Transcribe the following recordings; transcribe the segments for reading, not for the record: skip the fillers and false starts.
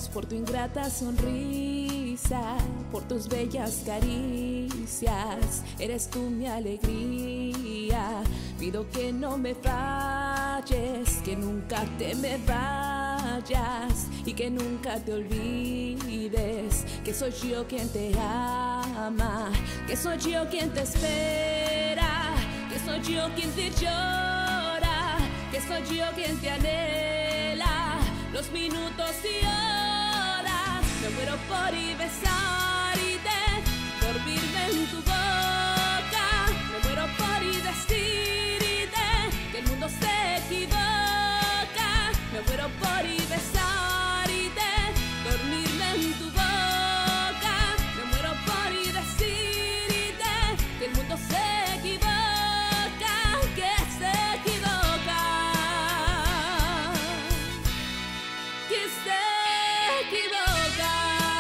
por tu ingrata sonrisa, por tus bellas caricias. Eres tú mi alegría. Pido que no me falles, que nunca te me vayas y que nunca te olvides que soy yo quien te ama, que soy yo quien te espera, que soy yo quien te llora, que soy yo quien te anhela los minutos y horas. Me muero por y besarte, dormirme en tu boca. Me muero por y decirte que el mundo se equivoca. Me muero por y besarte, dormirme en tu boca. Me muero por y decirte que el mundo se equivoca, que se equivoca, que se equivoca.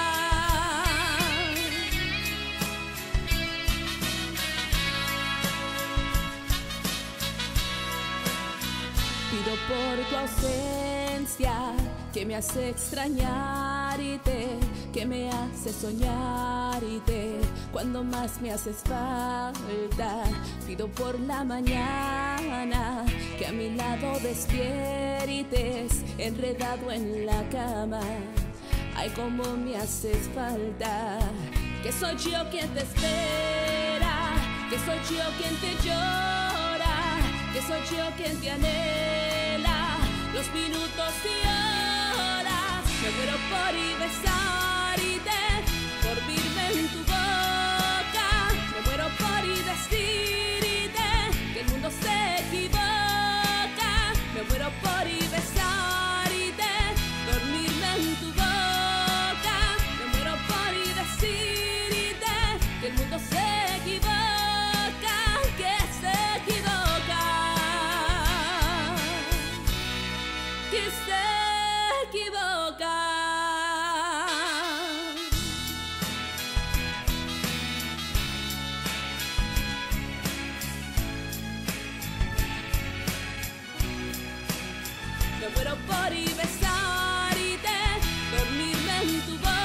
Pido por tu ausencia, que me hace extrañarte, que me hace soñarte cuando más me haces falta. Pido por la mañana, que a mi lado despiertes, enredado en la cama. Ay, cómo me haces falta. Que soy yo quien te espera, que soy yo quien te llora, que soy yo quien te anhela los minutos y horas. Me muero por y besarte, dormirme en tu boca. Me muero por y decirte que el mundo se equivoca. Me muero por y besarte, dormirme en tu boca. Me muero por y decirte que el mundo se equivoca, que se equivoca, que se equivoca. Me muero por y besarte, dormirme en tu boca.